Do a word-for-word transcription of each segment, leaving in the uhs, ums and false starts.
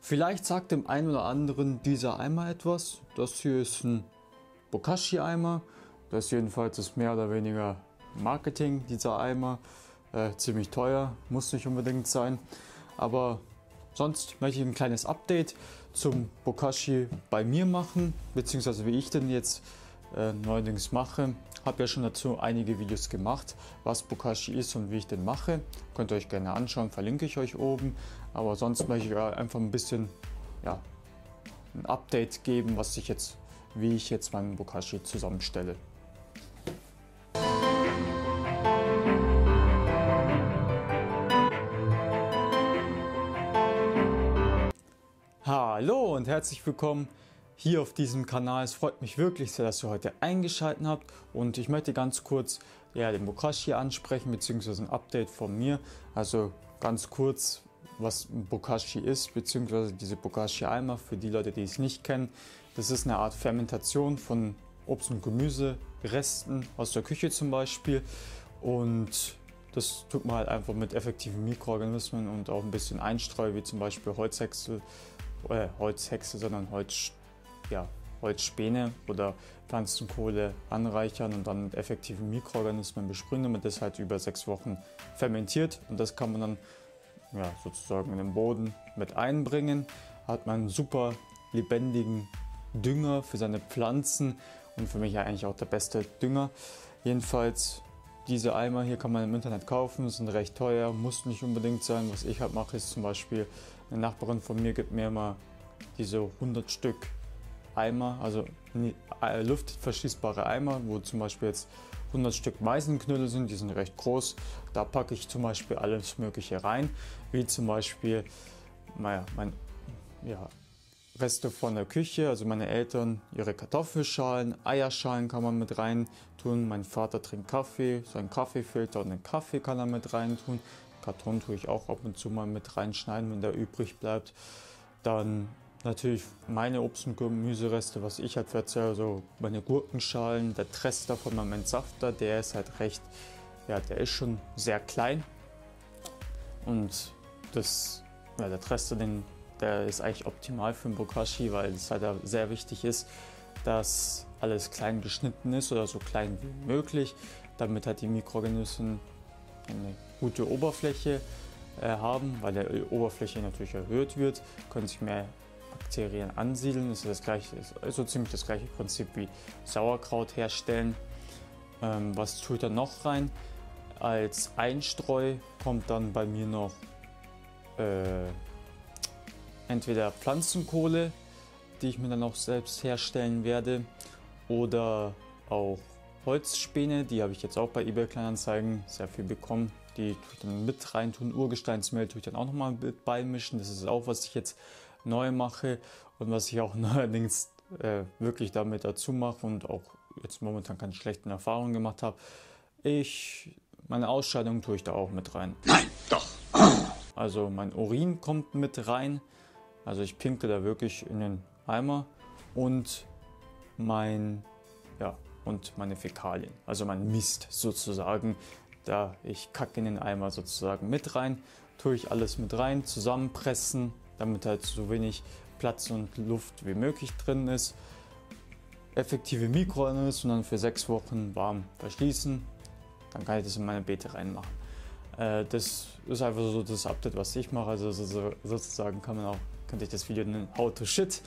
Vielleicht sagt dem einen oder anderen dieser Eimer etwas. Das hier ist ein Bokashi-Eimer. Das ist jedenfalls das mehr oder weniger Marketing dieser Eimer. Äh, ziemlich teuer, muss nicht unbedingt sein. Aber sonst möchte ich ein kleines Update zum Bokashi bei mir machen, beziehungsweise wie ich den jetzt äh, neuerdings mache. Habe ja schon dazu einige Videos gemacht, was Bokashi ist und wie ich den mache. Könnt ihr euch gerne anschauen, verlinke ich euch oben. Aber sonst möchte ich einfach ein bisschen ja, ein Update geben, was ich jetzt, wie ich jetzt meinen Bokashi zusammenstelle. Hallo und herzlich willkommen hier auf diesem Kanal. Es freut mich wirklich sehr, dass ihr heute eingeschaltet habt, und ich möchte ganz kurz ja, den Bokashi ansprechen, beziehungsweise ein Update von mir. Also ganz kurz, was ein Bokashi ist, beziehungsweise diese Bokashi-Eimer für die Leute, die es nicht kennen. Das ist eine Art Fermentation von Obst- und Gemüseresten aus der Küche zum Beispiel, und das tut man halt einfach mit effektiven Mikroorganismen und auch ein bisschen Einstreu, wie zum Beispiel Holzhäcksel, äh, Holzhexe, sondern Holz, ja, Holzspäne oder Pflanzenkohle anreichern und dann mit effektiven Mikroorganismen besprühen, damit das halt über sechs Wochen fermentiert, und das kann man dann ja, sozusagen in den Boden mit einbringen. Hat man einen super lebendigen Dünger für seine Pflanzen und für mich ja eigentlich auch der beste Dünger. Jedenfalls diese Eimer hier kann man im Internet kaufen, sind recht teuer, muss nicht unbedingt sein. Was ich halt mache, ist zum Beispiel, eine Nachbarin von mir gibt mir immer diese hundert Stück Eimer, also luftverschließbare Eimer, wo zum Beispiel jetzt hundert Stück Meisenknödel sind, die sind recht groß. Da packe ich zum Beispiel alles Mögliche rein, wie zum Beispiel naja, mein, ja, Reste von der Küche, also meine Eltern, ihre Kartoffelschalen, Eierschalen kann man mit rein tun. Mein Vater trinkt Kaffee, seinen Kaffeefilter und den Kaffee kann er mit rein tun. Karton tue ich auch ab und zu mal mit reinschneiden, wenn der übrig bleibt. Dann natürlich meine Obst- und Gemüsereste, was ich halt verzehre, also meine Gurkenschalen, der Trester von meinem Entsafter, der ist halt recht, ja, der ist schon sehr klein. Und das, ja, der Trester, den Der ist eigentlich optimal für den Bokashi, weil es halt sehr wichtig ist, dass alles klein geschnitten ist oder so klein wie möglich, damit halt die Mikroorganismen eine gute Oberfläche äh, haben, weil die Oberfläche natürlich erhöht wird, können sich mehr Bakterien ansiedeln. Das ist das gleiche, ist so ziemlich das gleiche Prinzip wie Sauerkraut herstellen. Ähm, was tue ich dann noch rein? Als Einstreu kommt dann bei mir noch äh, entweder Pflanzenkohle, die ich mir dann auch selbst herstellen werde, oder auch Holzspäne, die habe ich jetzt auch bei eBay Kleinanzeigen sehr viel bekommen. Die tue ich dann mit rein tun. Urgesteinsmehl tue ich dann auch nochmal mit beimischen. Das ist auch, was ich jetzt neu mache und was ich auch neuerdings äh, wirklich damit dazu mache und auch jetzt momentan keine schlechten Erfahrungen gemacht habe. Ich, meine Ausscheidung tue ich da auch mit rein. Nein, doch. Also mein Urin kommt mit rein. Also ich pinke da wirklich in den Eimer, und mein, ja, und meine Fäkalien, also mein Mist sozusagen, da ich kacke in den Eimer sozusagen mit rein, tue ich alles mit rein, zusammenpressen, damit halt so wenig Platz und Luft wie möglich drin ist. Effektive Mikroorganismen und dann für sechs Wochen warm verschließen, dann kann ich das in meine Beete reinmachen. Äh, das ist einfach so das Update, was ich mache, also sozusagen kann man auch könnte ich das Video nennen, How to Shit.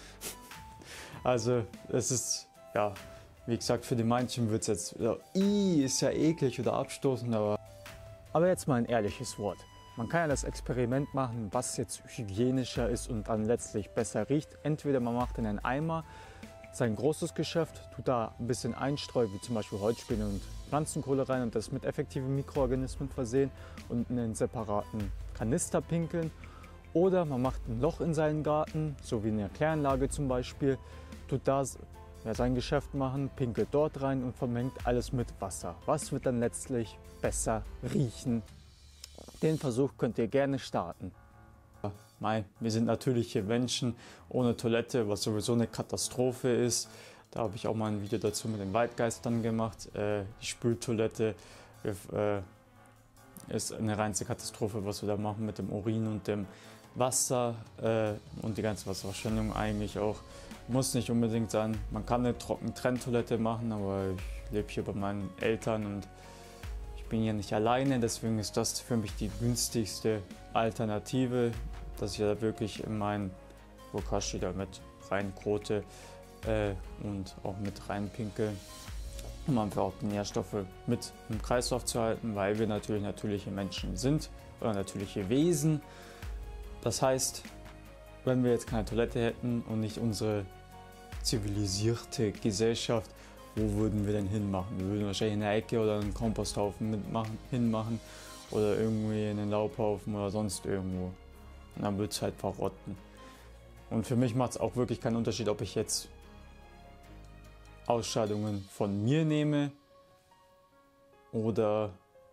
Also es ist, ja, wie gesagt, für die manchen wird es jetzt, ja, ist ja eklig oder abstoßend, aber... Aber jetzt mal ein ehrliches Wort. Man kann ja das Experiment machen, was jetzt hygienischer ist und dann letztlich besser riecht. Entweder man macht in einen Eimer sein großes Geschäft, tut da ein bisschen Einstreu, wie zum Beispiel Holzspäne und Pflanzenkohle rein und das mit effektiven Mikroorganismen versehen und in einen separaten Kanister pinkeln. Oder man macht ein Loch in seinen Garten, so wie in der Kläranlage zum Beispiel, tut da ja, sein Geschäft machen, pinkelt dort rein und vermengt alles mit Wasser. Was wird dann letztlich besser riechen? Den Versuch könnt ihr gerne starten. Mei, wir sind natürliche Menschen ohne Toilette, was sowieso eine Katastrophe ist. Da habe ich auch mal ein Video dazu mit den Waldgeistern gemacht. Äh, die Spültoilette äh, ist eine reinste Katastrophe, was wir da machen mit dem Urin und dem Wasser äh, und die ganze Wasserverschwendung eigentlich auch. Muss nicht unbedingt sein. Man kann eine Trockentrenntoilette machen, aber ich lebe hier bei meinen Eltern und ich bin hier nicht alleine, deswegen ist das für mich die günstigste Alternative, dass ich da wirklich in meinen Bokashi da mit reinkrote äh, und auch mit reinpinkel, um einfach auch die Nährstoffe mit im Kreislauf zu halten, weil wir natürlich natürliche Menschen sind oder natürliche Wesen. Das heißt, wenn wir jetzt keine Toilette hätten und nicht unsere zivilisierte Gesellschaft, wo würden wir denn hinmachen? Wir würden wahrscheinlich in der Ecke oder einen Komposthaufen mitmachen, hinmachen oder irgendwie in einen Laubhaufen oder sonst irgendwo. Und dann wird es halt verrotten. Und für mich macht es auch wirklich keinen Unterschied, ob ich jetzt Ausscheidungen von mir nehme oder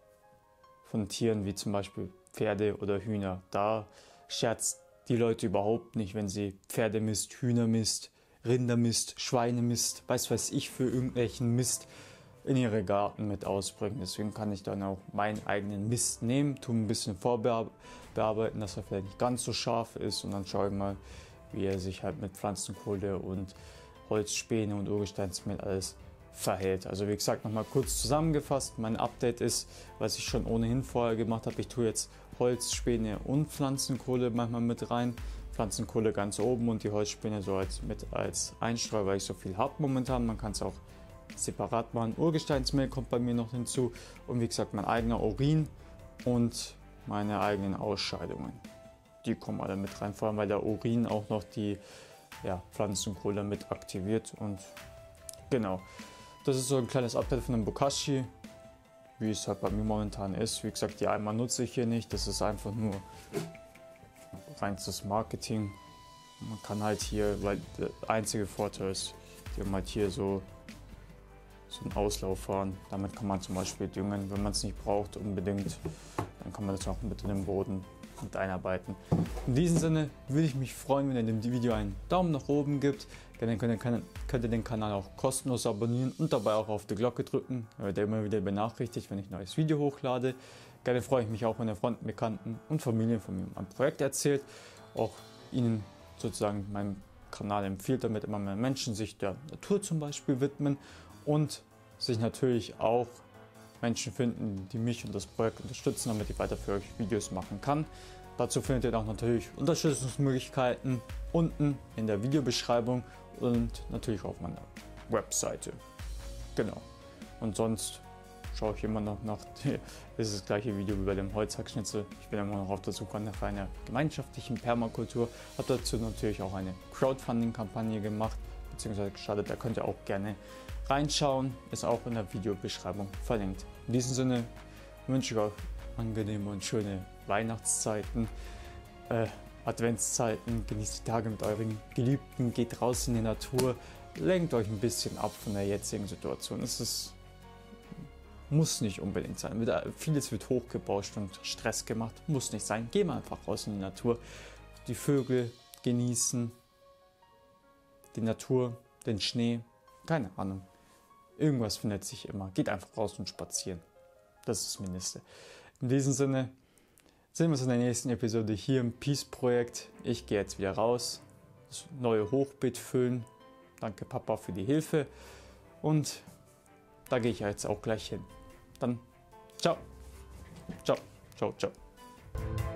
von Tieren wie zum Beispiel Pferde oder Hühner. Da scherzt die Leute überhaupt nicht, wenn sie Pferdemist, Hühnermist, Rindermist, Schweinemist, weiß weiß ich für irgendwelchen Mist in ihre Garten mit ausbringen. Deswegen kann ich dann auch meinen eigenen Mist nehmen, tue ein bisschen vorbearbeiten, dass er vielleicht nicht ganz so scharf ist und dann schaue ich mal, wie er sich halt mit Pflanzenkohle und Holzspäne und Urgesteinsmehl alles verhält. Also wie gesagt, nochmal kurz zusammengefasst, mein Update ist, was ich schon ohnehin vorher gemacht habe, ich tue jetzt Holz, Späne und Pflanzenkohle manchmal mit rein. Pflanzenkohle ganz oben und die Holzspäne so als, mit als Einstreu, weil ich so viel habe momentan. Man kann es auch separat machen. Urgesteinsmehl kommt bei mir noch hinzu und wie gesagt mein eigener Urin und meine eigenen Ausscheidungen. Die kommen alle mit rein, vor allem weil der Urin auch noch die ja, Pflanzenkohle mit aktiviert und genau. Das ist so ein kleines Update von dem Bokashi, wie es halt bei mir momentan ist. Wie gesagt, die Eimer nutze ich hier nicht, das ist einfach nur reinstes Marketing. Man kann halt hier, weil der einzige Vorteil ist, die haben halt hier so, so einen Auslauf fahren. Damit kann man zum Beispiel düngen, wenn man es nicht braucht unbedingt. Dann kann man das auch mit in den Boden mit einarbeiten. In diesem Sinne würde ich mich freuen, wenn ihr dem Video einen Daumen nach oben gibt. Dann könnt ihr, könnt ihr den Kanal auch kostenlos abonnieren und dabei auch auf die Glocke drücken. Dann werdet ihr immer wieder benachrichtigt, wenn ich ein neues Video hochlade. Gerne freue ich mich auch, wenn ihr Freunden, Bekannten und Familien von mir mein Projekt erzählt. Auch ihnen sozusagen meinen Kanal empfiehlt, damit immer mehr Menschen sich der Natur zum Beispiel widmen und sich natürlich auch Menschen finden, die mich und das Projekt unterstützen, damit ich weiter für euch Videos machen kann. Dazu findet ihr auch natürlich Unterstützungsmöglichkeiten unten in der Videobeschreibung und natürlich auf meiner Webseite. Genau. Und sonst schaue ich immer noch nach, das ist das gleiche Video wie bei dem Holzhackschnitzel. Ich bin immer noch auf der Suche nach einer gemeinschaftlichen Permakultur. Habe dazu natürlich auch eine Crowdfunding-Kampagne gemacht, beziehungsweise gestartet. Da könnt ihr auch gerne reinschauen, ist auch in der Videobeschreibung verlinkt. In diesem Sinne wünsche ich euch angenehme und schöne Weihnachtszeiten, äh, Adventszeiten, genießt die Tage mit euren Geliebten, geht raus in die Natur, lenkt euch ein bisschen ab von der jetzigen Situation. Es ist, muss nicht unbedingt sein. Vieles wird hochgebauscht und Stress gemacht, muss nicht sein. Geh mal einfach raus in die Natur, die Vögel genießen, die Natur, den Schnee, keine Ahnung. Irgendwas findet sich immer. Geht einfach raus und spazieren. Das ist das Mindeste. In diesem Sinne sehen wir uns in der nächsten Episode hier im Peace-Projekt. Ich gehe jetzt wieder raus, das neue Hochbeet füllen. Danke Papa für die Hilfe. Und da gehe ich jetzt auch gleich hin. Dann ciao. Ciao, ciao, ciao.